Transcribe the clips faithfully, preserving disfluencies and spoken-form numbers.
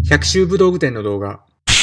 百秋武道具店の動画。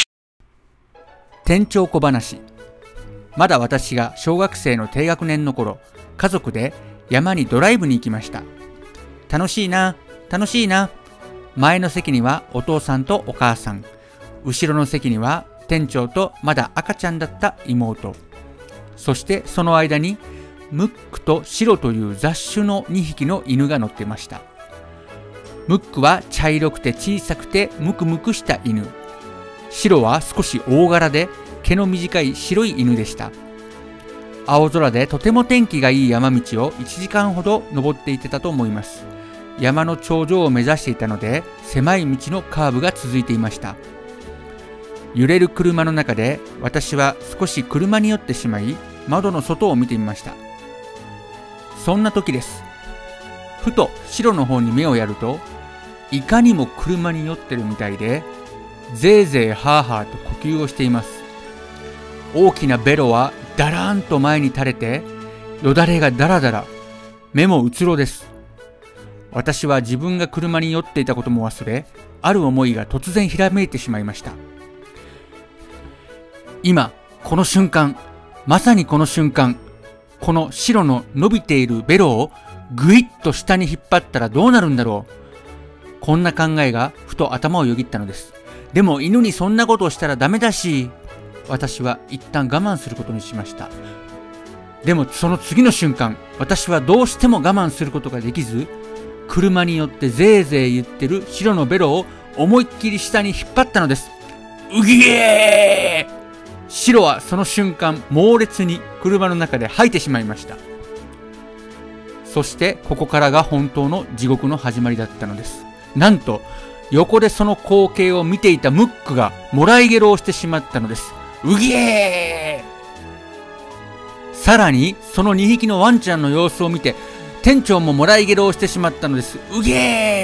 店長小話。まだ私が小学生の低学年の頃、家族で山にドライブに行きました。楽しいな、楽しいな。前の席にはお父さんとお母さん、後ろの席には店長とまだ赤ちゃんだった妹、そしてその間にムックとシロという雑種のにひきの犬が乗っていました。ムックは茶色くて小さくてムクムクした犬。シロは少し大柄で毛の短い白い犬でした。青空でとても天気がいい山道をいちじかんほど登っていってたと思います。山の頂上を目指していたので、狭い道のカーブが続いていました。揺れる車の中で私は少し車に寄ってしまい、窓の外を見てみました。そんな時です。ふとシロの方に目をやると、いかにも車に酔ってるみたいで、ぜいぜいハーハーと呼吸をしています。大きなベロはだらーんと前に垂れて、よだれがだらだら、目もうつろです。私は自分が車に酔っていたことも忘れ、ある思いが突然ひらめいてしまいました。今、この瞬間、まさにこの瞬間、この白の伸びているベロをぐいっと下に引っ張ったらどうなるんだろう。こんな考えがふと頭をよぎったのです。でも犬にそんなことをしたらダメだし、私は一旦我慢することにしました。でもその次の瞬間、私はどうしても我慢することができず、車によってぜいぜい言ってる白のベロを思いっきり下に引っ張ったのです。うぎえー！白はその瞬間猛烈に車の中で吐いてしまいました。そしてここからが本当の地獄の始まりだったのです。なんと横でその光景を見ていたムックがもらいゲロをしてしまったのです。うぎえー！さらにそのにひきのワンちゃんの様子を見て店長ももらいゲロをしてしまったのです。うげ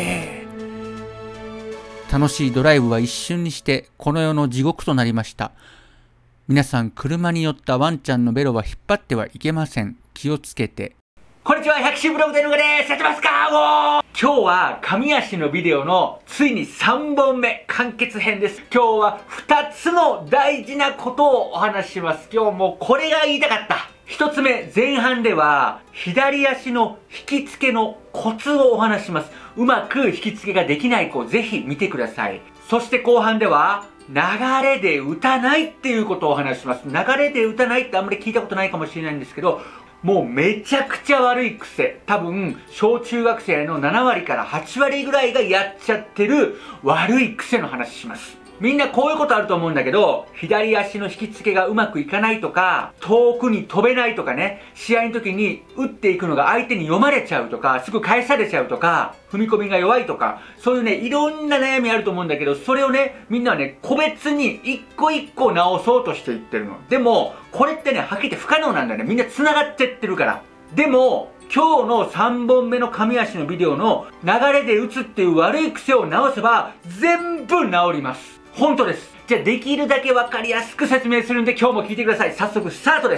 ー！楽しいドライブは一瞬にしてこの世の地獄となりました。皆さん、車に寄ったワンちゃんのベロは引っ張ってはいけません。気をつけて。こんにちは、百秋ブログでのがです。やってますか？もう今日は神足のビデオのついにさんぼんめ完結編です。今日はふたつの大事なことをお話しします。今日もこれが言いたかった。ひとつめ、前半では左足の引き付けのコツをお話しします。うまく引き付けができない子、ぜひ見てください。そして後半では流れで打たないっていうことをお話しします。流れで打たないってあんまり聞いたことないかもしれないんですけど、もうめちゃくちゃ悪い癖。多分、小中学生のななわりからはちわりぐらいがやっちゃってる悪い癖の話します。みんなこういうことあると思うんだけど、左足の引き付けがうまくいかないとか、遠くに飛べないとかね、試合の時に打っていくのが相手に読まれちゃうとか、すぐ返されちゃうとか、踏み込みが弱いとか、そういうね、いろんな悩みあると思うんだけど、それをね、みんなはね、個別に一個一個直そうとしていってるの。でも、これってね、はっきり言って不可能なんだよね。みんな繋がってってるから。でも、今日のさんぼんめの神足のビデオの流れで打つっていう悪い癖を直せば、全部治ります。本当です。じゃあできるだけわかりやすく説明するんで今日も聞いてください。早速スタートです。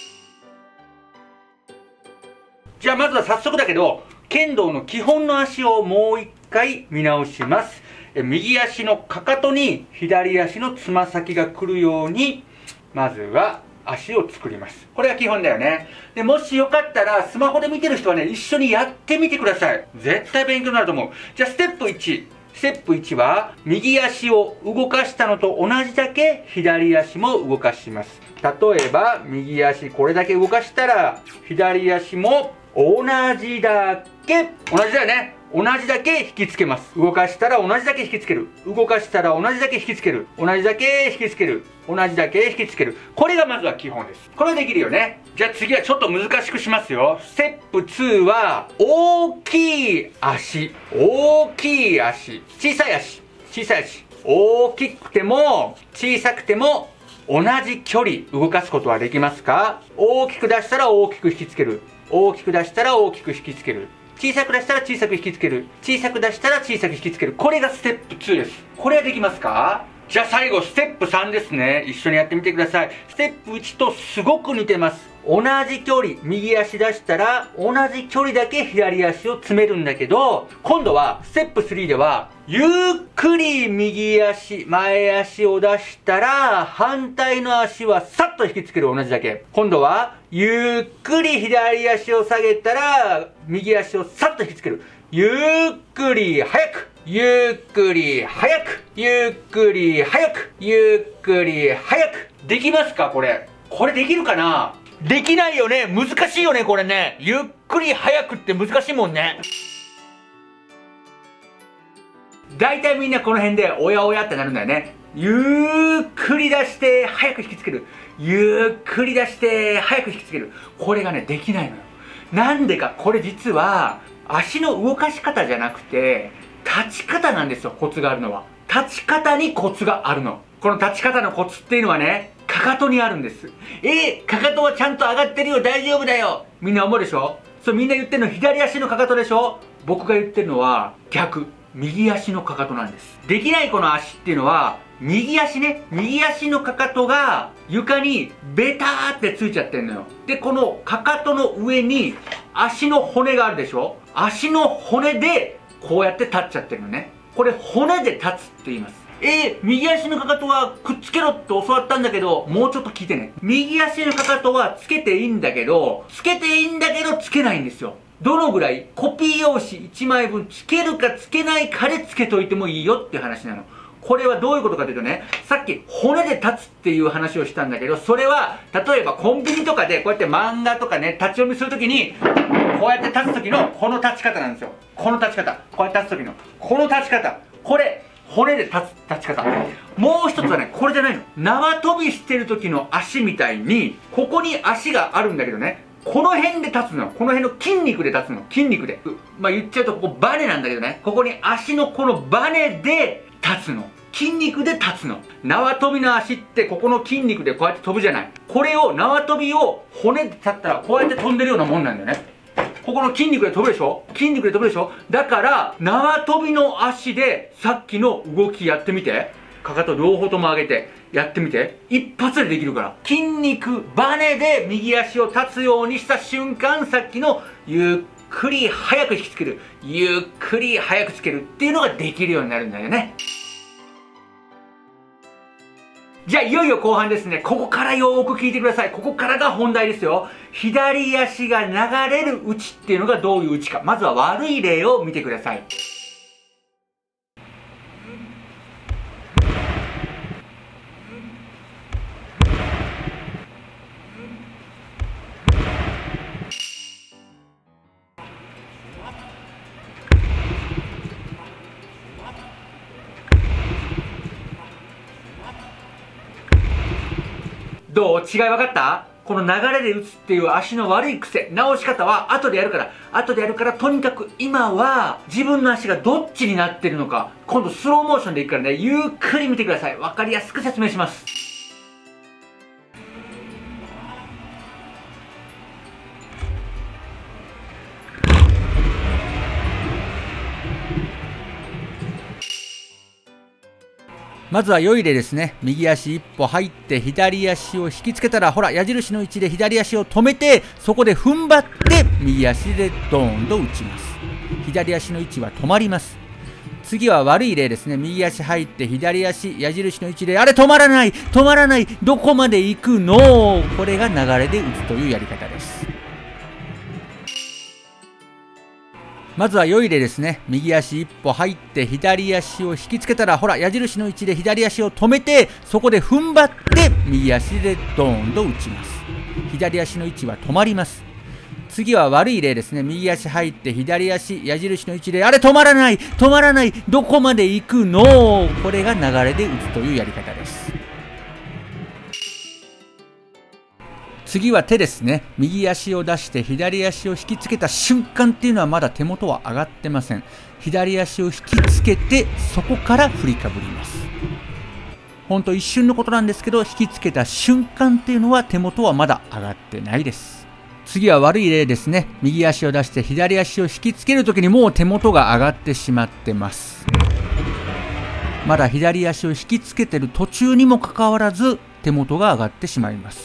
じゃあまずは早速だけど、剣道の基本の足をもう一回見直します。え右足のかかとに左足のつま先が来るように、まずは足を作ります。これが基本だよね。で、もしよかったらスマホで見てる人はね、一緒にやってみてください。絶対勉強になると思う。じゃあステップいち。ステップいちは、右足を動かしたのと同じだけ左足も動かします。例えば、右足これだけ動かしたら、左足も同じだけ、同じだよね。同じだけ引きつけます。動かしたら同じだけ引きつける。動かしたら同じだけ引きつける。同じだけ引きつける。同じだけ引きつける。これがまずは基本です。これできるよね。じゃあ次はちょっと難しくしますよ。ステップには、大きい足。大きい足。小さい足。小さい足。大きくても、小さくても、同じ距離動かすことはできますか？大きく出したら大きく引きつける。大きく出したら大きく引きつける。小さく出したら小さく引きつける。小さく出したら小さく引きつける。これがステップにです。これはできますか？ じゃあ最後、ステップさんですね。一緒にやってみてください。ステップいちとすごく似てます。同じ距離、右足出したら、同じ距離だけ左足を詰めるんだけど、今度は、ステップスリーでは、ゆっくり右足、前足を出したら、反対の足はさっと引きつける、同じだけ。今度は、ゆっくり左足を下げたら、右足をさっと引きつける。ゆっくり早く。ゆっくり早く。ゆっくり早く。ゆっくり早く。できますかこれ。これできるかな？できないよね。難しいよね、これね。ゆっくり早くって難しいもんね。大体みんなこの辺でおやおやってなるんだよね。ゆっくり出して早く引きつける。ゆっくり出して早く引きつける。これがね、できないのよ。なんでか、これ実は足の動かし方じゃなくて、立ち方なんですよ、コツがあるのは。立ち方にコツがあるの。この立ち方のコツっていうのはね、かかとにあるんです。えー、かかとはちゃんと上がってるよ、大丈夫だよ。みんな思うでしょ？そう、みんな言ってるの左足のかかとでしょ？僕が言ってるのは逆。右足のかかとなんです。できない子の足っていうのは、右足ね、右足のかかとが床にベターってついちゃってんのよ。で、このかかとの上に足の骨があるでしょ？足の骨でこうやって立っちゃってるのね。これ骨で立つって言います。えー、右足のかかとはくっつけろって教わったんだけど、もうちょっと聞いてね。右足のかかとはつけていいんだけど、つけていいんだけどつけないんですよ。どのぐらい？コピー用紙いちまいぶんつけるかつけないかでつけといてもいいよっていう話なの。これはどういうことかというとね、さっき骨で立つっていう話をしたんだけど、それは例えばコンビニとかでこうやって漫画とかね、立ち読みするときにこうやって立つ時のこの立ち方なんですよ。この立ち方、こうやって立つ時のこの立ち方、これ骨で立つ立ち方。もう一つはね、これじゃないの。縄跳びしてる時の足みたいにここに足があるんだけどね、この辺で立つの。この辺の筋肉で立つの。筋肉で。まあ言っちゃうとここバネなんだけどね。ここに足のこのバネで立つの。筋肉で立つの。縄跳びの足ってここの筋肉でこうやって飛ぶじゃない。これを縄跳びを骨で立ったらこうやって飛んでるようなもんなんだよね。ここの筋肉で飛ぶでしょ？筋肉で飛ぶでしょ？だから縄跳びの足でさっきの動きやってみて。かかと両方とも上げてやってみて。一発でできるから。筋肉バネで右足を立つようにした瞬間、さっきのゆっくり早く引きつける、ゆっくり早くつけるっていうのができるようになるんだよね。じゃあいよいよ後半ですね。ここからよーく聞いてください。ここからが本題ですよ。左足が流れる打ちっていうのがどういう打ちか。まずは悪い例を見てください。どう？違い分かった？この流れで打つっていう足の悪い癖、直し方は後でやるから、後でやるから、とにかく今は自分の足がどっちになってるのか、今度スローモーションでいくからね、ゆっくり見てください。分かりやすく説明します。 まずは良い例ですね。右足一歩入って左足を引きつけたら、ほら矢印の位置で左足を止めて、そこで踏ん張って右足でドーンと打ちます。左足の位置は止まります。次は悪い例ですね。右足入って左足矢印の位置で、あれ止まらない止まらない、どこまで行くの？これが流れで打つというやり方です。まずは良い例ですね。右足一歩入って左足を引きつけたら、ほら矢印の位置で左足を止めて、そこで踏ん張って右足でドーンと打ちます。左足の位置は止まります。次は悪い例ですね。右足入って左足矢印の位置で、あれ止まらない止まらない、どこまで行くの？これが流れで打つというやり方です。次は手ですね。右足を出して左足を引きつけた瞬間っていうのはまだ手元は上がってません。左足を引きつけて、そこから振りかぶります。ほんと一瞬のことなんですけど、引きつけた瞬間っていうのは手元はまだ上がってないです。次は悪い例ですね。右足を出して左足を引きつけるときにもう手元が上がってしまってます。 まだ左足を引きつけてる途中にもかかわらず手元が上がってしまいます。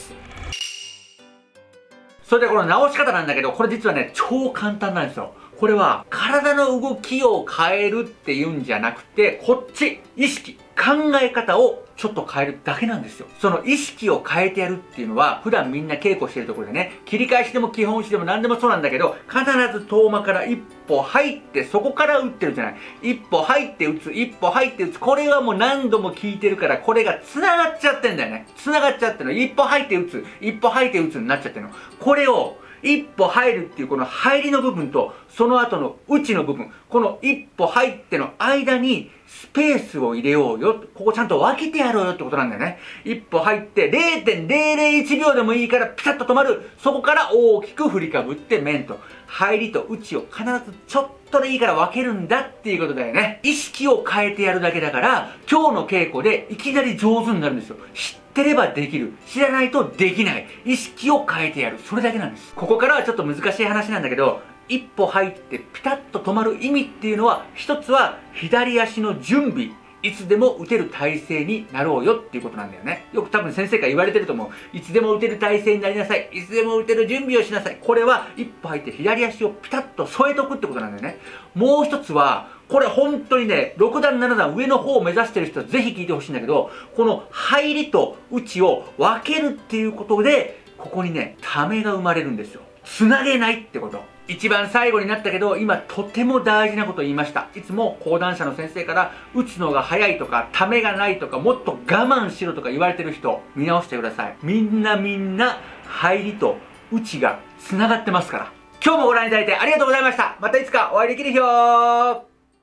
それでこの直し方なんだけど、これ実はね、超簡単なんですよ。これは体の動きを変えるっていうんじゃなくて、こっち、意識、考え方をちょっと変えるだけなんですよ。その意識を変えてやるっていうのは、普段みんな稽古してるところでね、切り返しでも基本打ちでも何でもそうなんだけど、必ず遠間から一歩入って、そこから打ってるじゃない。一歩入って打つ、一歩入って打つ。これはもう何度も聞いてるから、これが繋がっちゃってんだよね。繋がっちゃってるの。一歩入って打つ、一歩入って打つになっちゃってるの。これを、一歩入るっていうこの入りの部分と、その後の打ちの部分、この一歩入っての間にスペースを入れようよ。ここちゃんと分けてやろうよってことなんだよね。一歩入って れいてんぜろぜろいち 秒でもいいからピタッと止まる。そこから大きく振りかぶって面と。入りと打ちを必ずちょっとでいいから分けるんだっていうことだよね。意識を変えてやるだけだから、今日の稽古でいきなり上手になるんですよ。知ってればできる。知らないとできない。意識を変えてやる。それだけなんです。ここからはちょっと難しい話なんだけど、一歩入ってピタッと止まる意味っていうのは、一つは左足の準備。いつでも打てる体勢になろうよっていうことなんだよね。よく多分先生から言われてると思う。いつでも打てる体勢になりなさい。いつでも打てる準備をしなさい。これは一歩入って左足をピタッと添えとくってことなんだよね。もう一つは、これ本当にね、ろくだんななだん上の方を目指してる人はぜひ聞いてほしいんだけど、この入りと打ちを分けるっていうことで、ここにね、ためが生まれるんですよ。つなげないってこと。一番最後になったけど、今とても大事なことを言いました。いつも講談社の先生から、打つのが早いとか、ためがないとか、もっと我慢しろとか言われてる人、見直してください。みんなみんな、入りと打ちが繋がってますから。今日もご覧いただいてありがとうございました。またいつかお会いできる日を。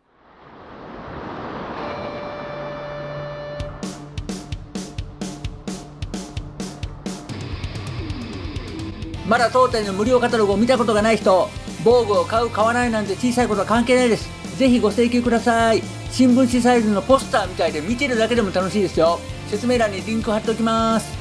まだ当店の無料カタログを見たことがない人、防具を買う買わないなんて小さいことは関係ないです。ぜひご請求ください。新聞紙サイズのポスターみたいで見てるだけでも楽しいですよ。説明欄にリンク貼っておきます。